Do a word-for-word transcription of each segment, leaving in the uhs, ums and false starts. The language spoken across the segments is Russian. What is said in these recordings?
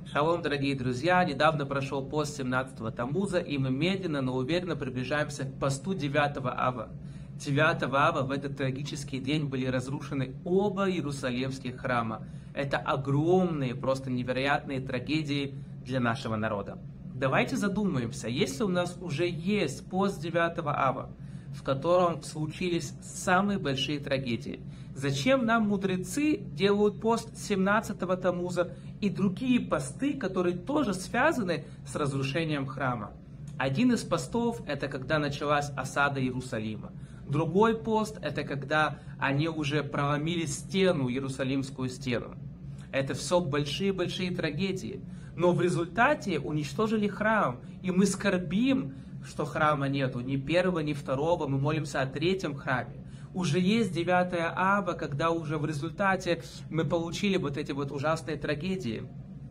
Шалом, дорогие друзья! Недавно прошел пост семнадцатого Таммуза, и мы медленно, но уверенно приближаемся к посту девятого ава. девятого ава в этот трагический день были разрушены оба иерусалимских храма. Это огромные, просто невероятные трагедии для нашего народа. Давайте задумаемся, если у нас уже есть пост девятого ава, в котором случились самые большие трагедии, зачем нам мудрецы делают пост семнадцатого Таммуза и другие посты, которые тоже связаны с разрушением храма? Один из постов — это когда началась осада Иерусалима. Другой пост — это когда они уже проломили стену, Иерусалимскую стену. Это все большие-большие трагедии. Но в результате уничтожили храм, и мы скорбим, что храма нету, ни первого, ни второго, мы молимся о третьем храме. Уже есть девятое ава, когда уже в результате мы получили вот эти вот ужасные трагедии.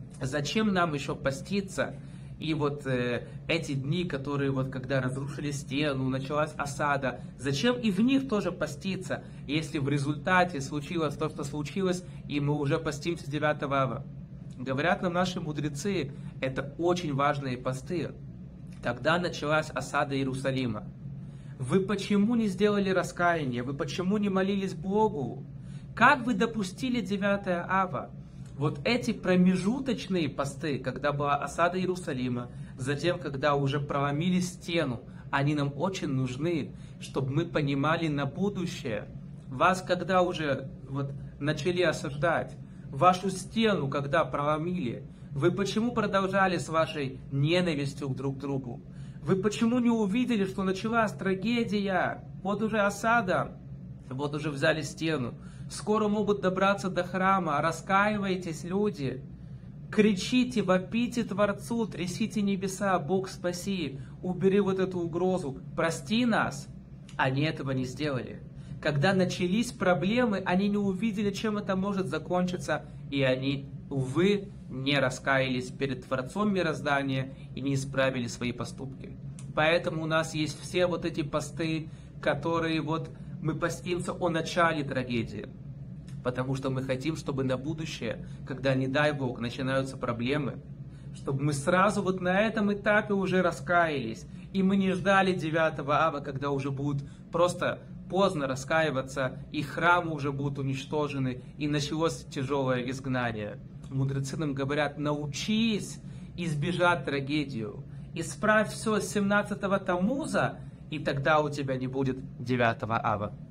Зачем нам еще поститься? И вот э, эти дни, которые вот когда разрушили стену, началась осада, зачем и в них тоже поститься, если в результате случилось то, что случилось, и мы уже постимся девятого ава? Говорят нам наши мудрецы, это очень важные посты. Когда началась осада Иерусалима, вы почему не сделали раскаяние? Вы почему не молились Богу? Как вы допустили девятое ава? Вот эти промежуточные посты, когда была осада Иерусалима, затем, когда уже проломили стену, они нам очень нужны, чтобы мы понимали на будущее. Вас, когда уже вот начали осаждать, вашу стену, когда проломили, вы почему продолжали с вашей ненавистью друг к другу? Вы почему не увидели, что началась трагедия? Вот уже осада, вот уже взяли стену. Скоро могут добраться до храма. Раскаивайтесь, люди. Кричите, вопите Творцу, трясите небеса. Бог, спаси, убери вот эту угрозу. Прости нас. Они этого не сделали. Когда начались проблемы, они не увидели, чем это может закончиться. И они, увы, не раскаялись перед Творцом мироздания и не исправили свои поступки. Поэтому у нас есть все вот эти посты, которые вот мы постимся о начале трагедии. Потому что мы хотим, чтобы на будущее, когда, не дай Бог, начинаются проблемы, чтобы мы сразу вот на этом этапе уже раскаялись. И мы не ждали девятого ава, когда уже будут просто поздно раскаиваться, и храмы уже будут уничтожены, и началось тяжелое изгнание. Мудрецы нам говорят: научись избежать трагедию. Исправь все с семнадцатого Таммуза, и тогда у тебя не будет девятого ава.